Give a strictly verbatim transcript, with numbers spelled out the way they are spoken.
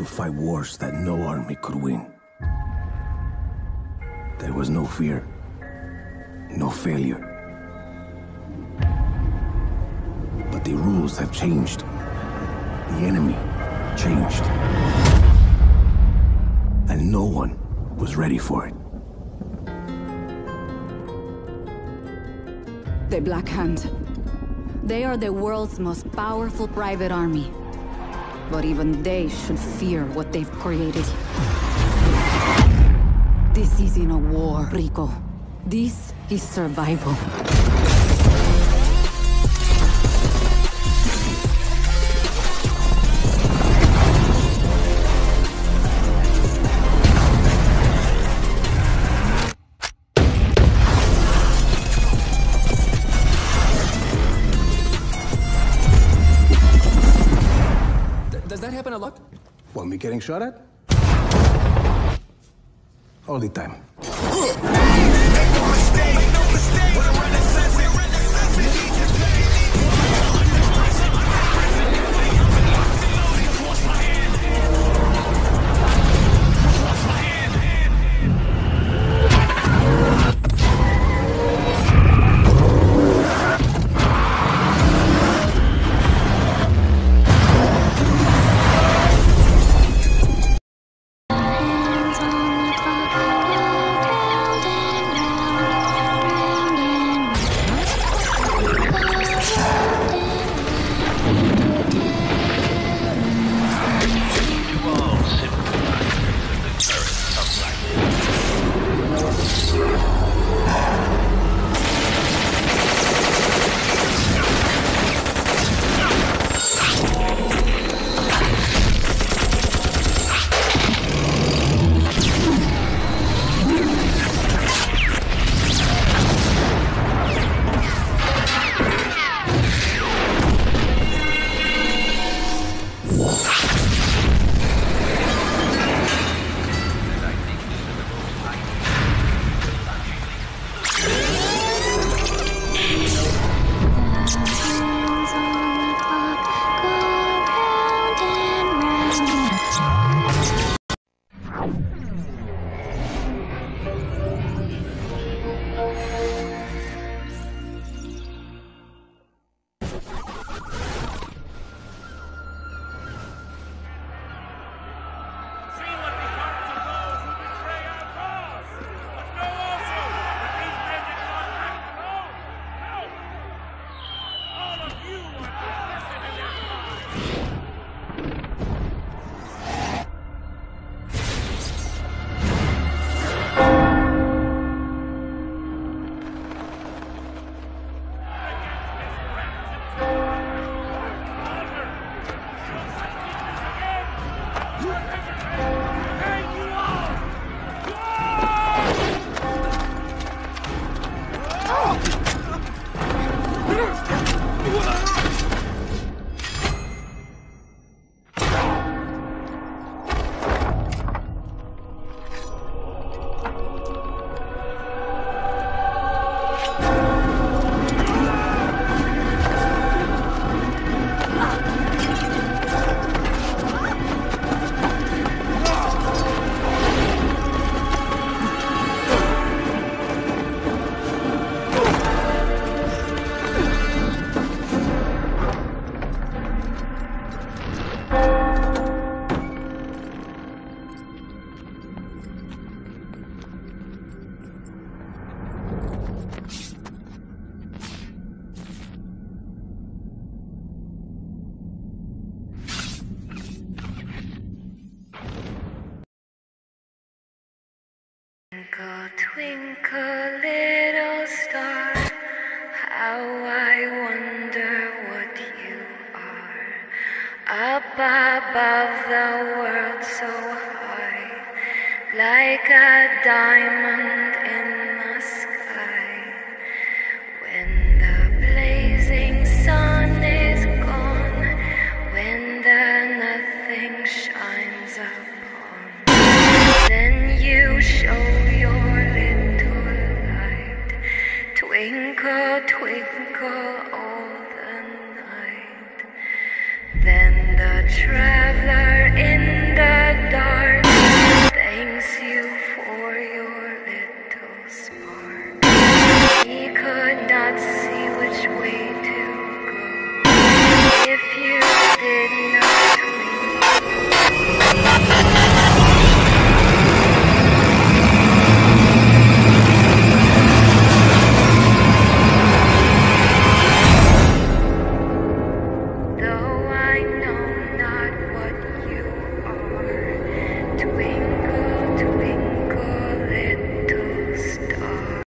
to fight wars that no army could win. There was no fear, no failure. But the rules have changed. The enemy changed. And no one was ready for it. The Black Hand. They are the world's most powerful private army. But even they should fear what they've created. This isn't a war, Rico. This is survival. Does that happen a lot? Want me getting shot at? All the time. Twinkle, twinkle, little star, how I wonder what you are. Up above the world so high, like a diamond in the sky. When the blazing sun is gone, when the nothing shines upon, then you show your little light. Twinkle, twinkle all the night. Then the traveler in the twinkle.